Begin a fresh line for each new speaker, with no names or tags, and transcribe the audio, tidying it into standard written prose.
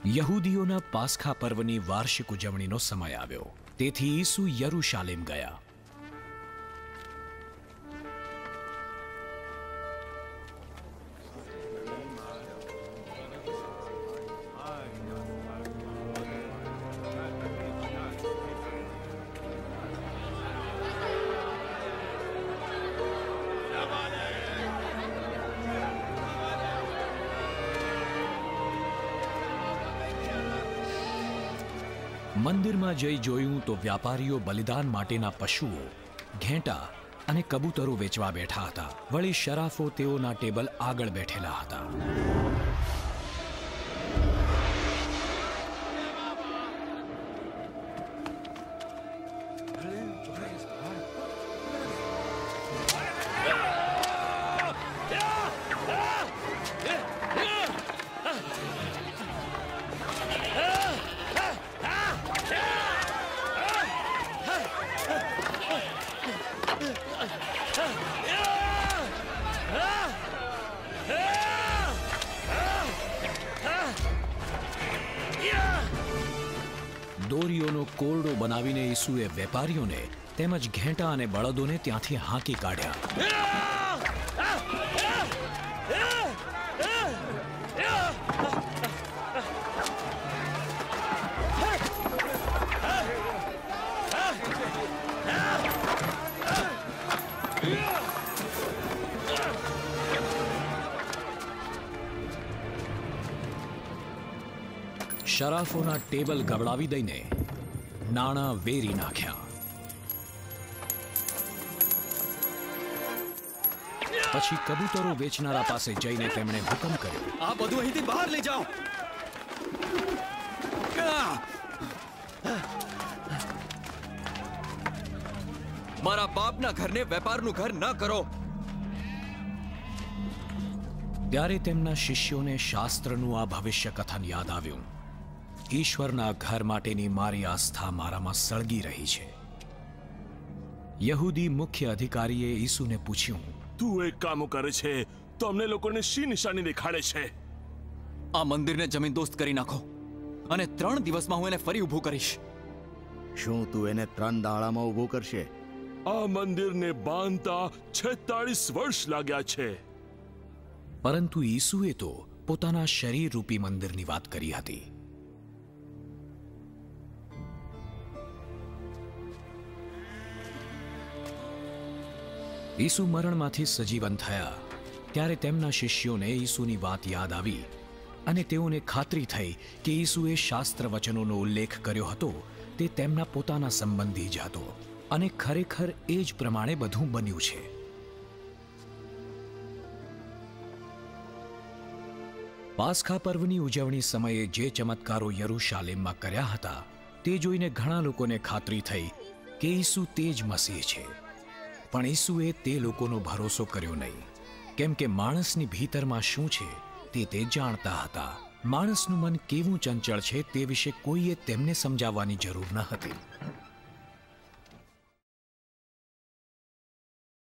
યહૂદીઓના પાસ્ખા પર્વની વાર્ષિક ઉજવણીનો સમય આવ્યો, તેથી ઈસુ યરૂશાલેમ ગયા. મંદિરમાં જઈ જોયું તો વ્યાપારીઓ બલિદાન માટેના પશુઓ, ઘેંટા અને કબૂતરો વેચવા બેઠા હતા. વળી શરાફો તેઓના ટેબલ આગળ બેઠેલા હતા. દોરીઓનો કોરડો બનાવીને ઈસુએ વેપારીઓને તેમજ ઘેંટા અને બળદોને ત્યાંથી હાંકી કાઢ્યા. શરાફોના ટેબલ ગબડાવી દઈને નાણાં વેરી નાખ્યા. પછી કબૂતરો વેચનારા પાસે જઈને તેમણે હુકમ કર્યો,
આ બધું અહીંથી બહાર લઈ જાઓ. મારા બાપના ઘરને વેપારનું ઘર ન કરો.
ત્યારે તેમના શિષ્યોને શાસ્ત્રનું આ ભવિષ્ય કથન યાદ આવ્યું. ઈશ્વરના ઘર માટેની મારી આસ્થા મારામાં સળગી રહી છે. યહૂદી મુખ્ય અધિકારીએ ઈસુને પૂછ્યું,
તું એક કામ કરે છે તો અમને લોકોને શી નિશાની દેખાડે છે?
આ મંદિરને જમીનદોસ્ત કરી નાખો અને 3 દિવસમાં હું એને ફરી ઊભું કરીશ.
શું તું એને 3 દાડામાં ઊભું કરશે?
આ મંદિરને બાંધતા 46 વર્ષ લાગ્યા છે.
પરંતુ ઈસુએ તો પોતાના શરીર રૂપી મંદિરની વાત કરી હતી. ઈસુ મરણમાંથી સજીવન થયા ત્યારે તેમના શિષ્યોને ઈસુની વાત યાદ આવી અને તેઓને ખાતરી થઈ કે ઈસુએ શાસ્ત્ર વચનોનો ઉલ્લેખ કર્યો હતો તે તેમના પોતાના સંબંધી જ હતો અને ખરેખર એ જ પ્રમાણે બધું બન્યું છે. પાસ્ખા પર્વની ઉજવણી સમયે જે ચમત્કારો યરૂશાલેમમાં કર્યા હતા તે જોઈને ઘણા લોકોને ખાતરી થઈ કે ઈસુ તે જ મસીહ છે. પણ ઈસુએ તે લોકોનો ભરોસો કર્યો નહીં, કેમ કે માણસની ભીતરમાં શું છે તે જાણતા હતા. માણસનું મન કેવું ચંચળ છે તે વિશે કોઈએ તેમને સમજાવવાની જરૂર ન હતી.